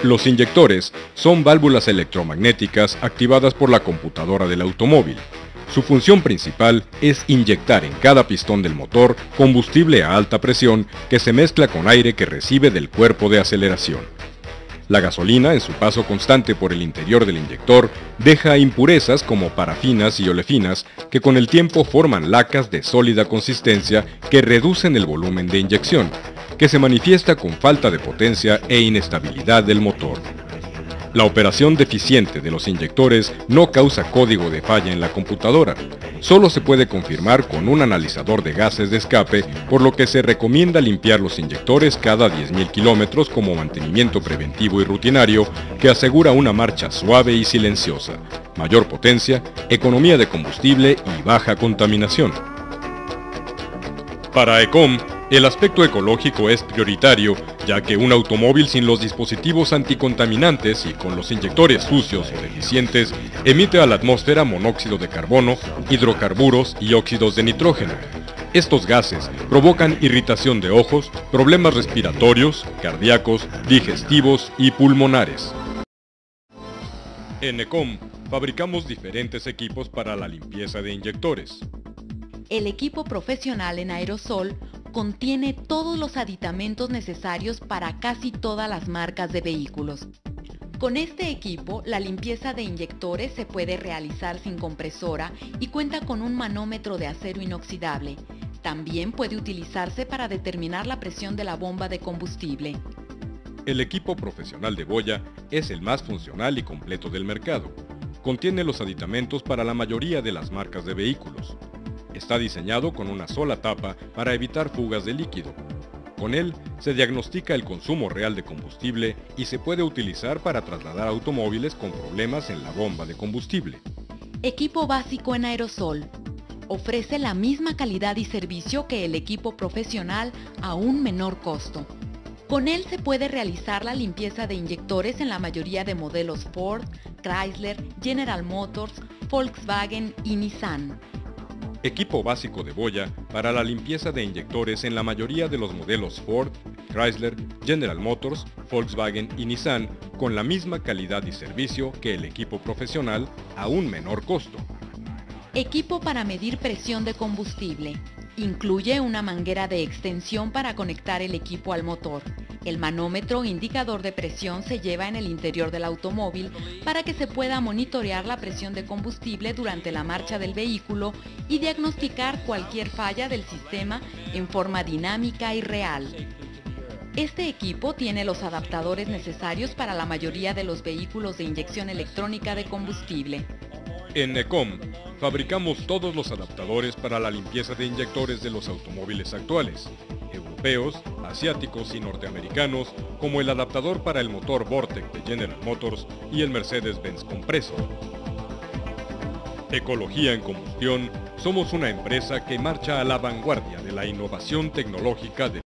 Los inyectores son válvulas electromagnéticas activadas por la computadora del automóvil. Su función principal es inyectar en cada pistón del motor combustible a alta presión que se mezcla con aire que recibe del cuerpo de aceleración. La gasolina, en su paso constante por el interior del inyector, deja impurezas como parafinas y olefinas que con el tiempo forman lacas de sólida consistencia que reducen el volumen de inyección, que se manifiesta con falta de potencia e inestabilidad del motor. La operación deficiente de los inyectores no causa código de falla en la computadora. Solo se puede confirmar con un analizador de gases de escape, por lo que se recomienda limpiar los inyectores cada 10.000 kilómetros como mantenimiento preventivo y rutinario que asegura una marcha suave y silenciosa, mayor potencia, economía de combustible y baja contaminación. Para ECOM, el aspecto ecológico es prioritario, ya que un automóvil sin los dispositivos anticontaminantes y con los inyectores sucios o deficientes emite a la atmósfera monóxido de carbono, hidrocarburos y óxidos de nitrógeno. Estos gases provocan irritación de ojos, problemas respiratorios, cardíacos, digestivos y pulmonares. En ECOM fabricamos diferentes equipos para la limpieza de inyectores. El equipo profesional en aerosol contiene todos los aditamentos necesarios para casi todas las marcas de vehículos. Con este equipo, la limpieza de inyectores se puede realizar sin compresora y cuenta con un manómetro de acero inoxidable. También puede utilizarse para determinar la presión de la bomba de combustible. El equipo profesional de Boya es el más funcional y completo del mercado. Contiene los aditamentos para la mayoría de las marcas de vehículos. Está diseñado con una sola tapa para evitar fugas de líquido. Con él se diagnostica el consumo real de combustible y se puede utilizar para trasladar automóviles con problemas en la bomba de combustible. Equipo básico en aerosol. Ofrece la misma calidad y servicio que el equipo profesional a un menor costo. Con él se puede realizar la limpieza de inyectores en la mayoría de modelos Ford, Chrysler, General Motors, Volkswagen y Nissan. Equipo básico de Boya para la limpieza de inyectores en la mayoría de los modelos Ford, Chrysler, General Motors, Volkswagen y Nissan con la misma calidad y servicio que el equipo profesional a un menor costo. Equipo para medir presión de combustible. Incluye una manguera de extensión para conectar el equipo al motor. El manómetro indicador de presión se lleva en el interior del automóvil para que se pueda monitorear la presión de combustible durante la marcha del vehículo y diagnosticar cualquier falla del sistema en forma dinámica y real. Este equipo tiene los adaptadores necesarios para la mayoría de los vehículos de inyección electrónica de combustible. En ECOM fabricamos todos los adaptadores para la limpieza de inyectores de los automóviles actuales, europeos, asiáticos y norteamericanos, como el adaptador para el motor Vortec de General Motors y el Mercedes-Benz Compressor. Ecología en Combustión, somos una empresa que marcha a la vanguardia de la innovación tecnológica de